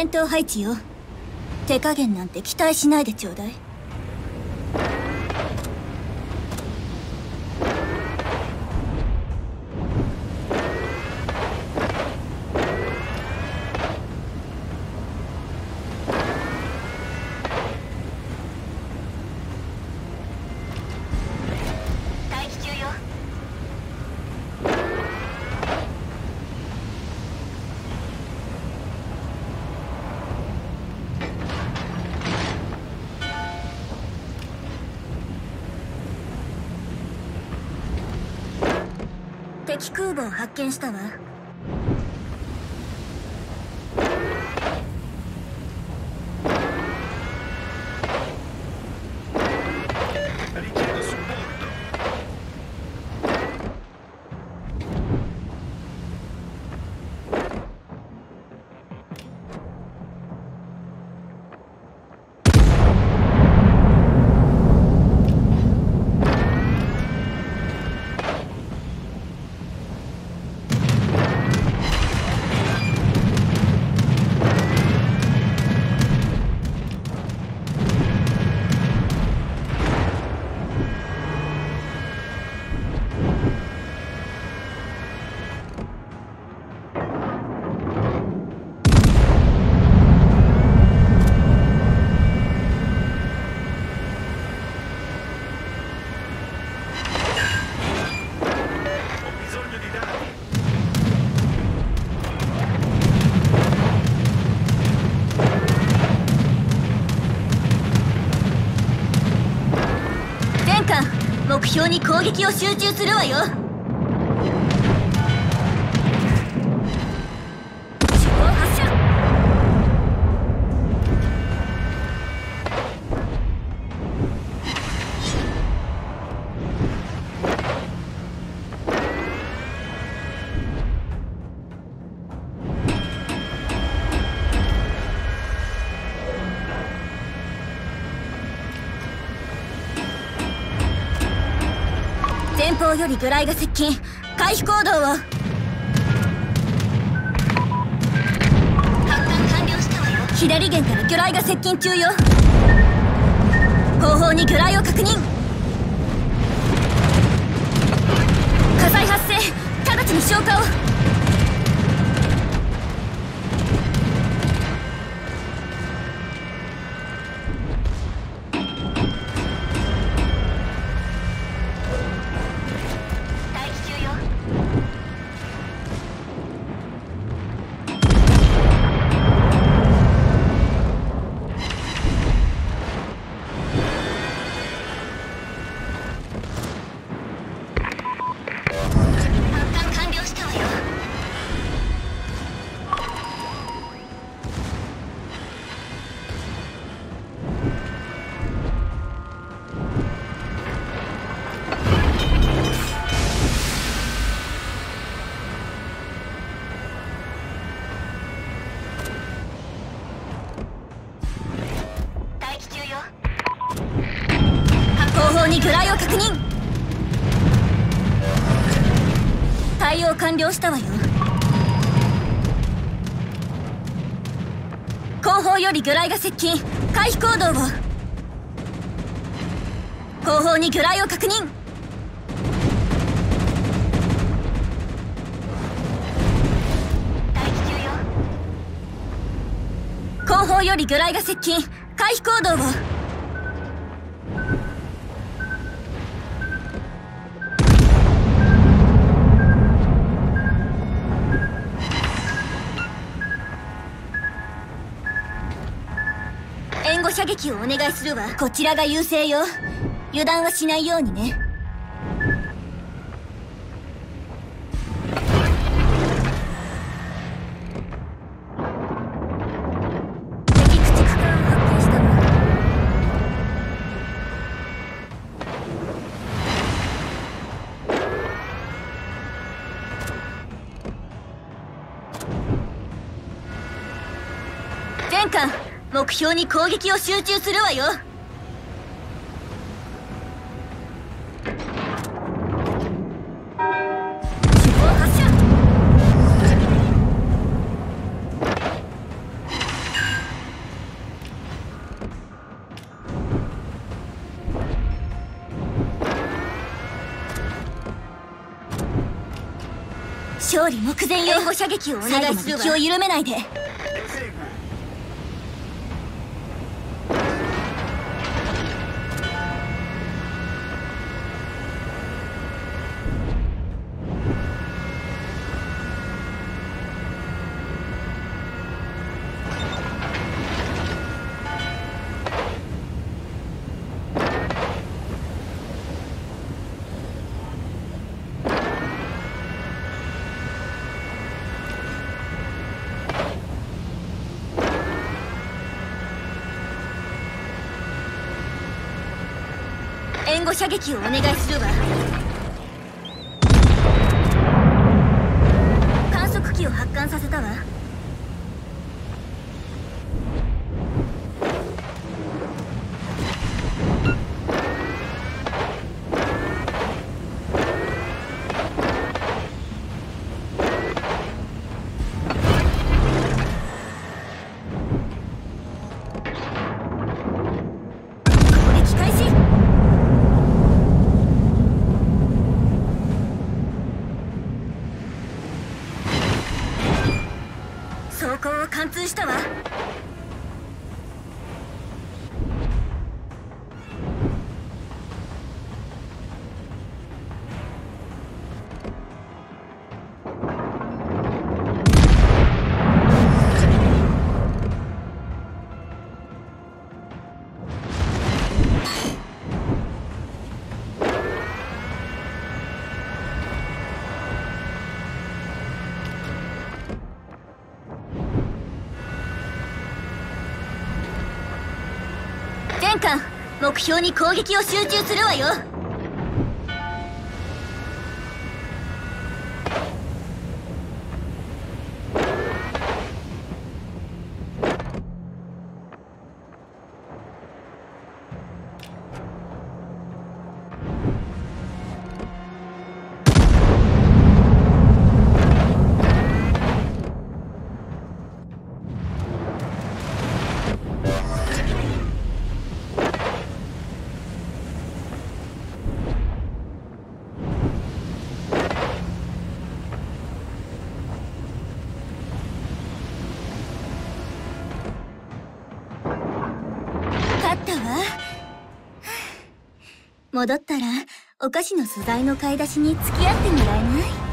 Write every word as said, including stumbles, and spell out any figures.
戦闘配置よ。手加減なんて期待しないでちょうだい。敵空母を発見したわ。目標に攻撃を集中するわよ。主砲発射。前方より魚雷が接近。回避行動を。発艦完了したわよ。左舷から魚雷が接近中よ。後方に魚雷を確認。火災発生。直ちに消火を。に魚雷を確認。対応完了したわよ。後方より魚雷が接近。回避行動を。後方に魚雷を確認。後方より魚雷が接近。回避行動を。援護射撃をお願いするわ。こちらが優勢よ。油断はしないようにね。敵駆逐艦を発見したわ。全艦目標に攻撃を集中するわよ。主砲発射。 勝利目前よ。援護射撃をお願いするわ。気を緩めないで。援護射撃をお願いするわ。観測機を発艦させたわ。攻撃開始。装甲を貫通したわ。全艦目標に攻撃を集中するわよ。勝ったわ。戻ったらお菓子の素材の買い出しに付き合ってもらえない？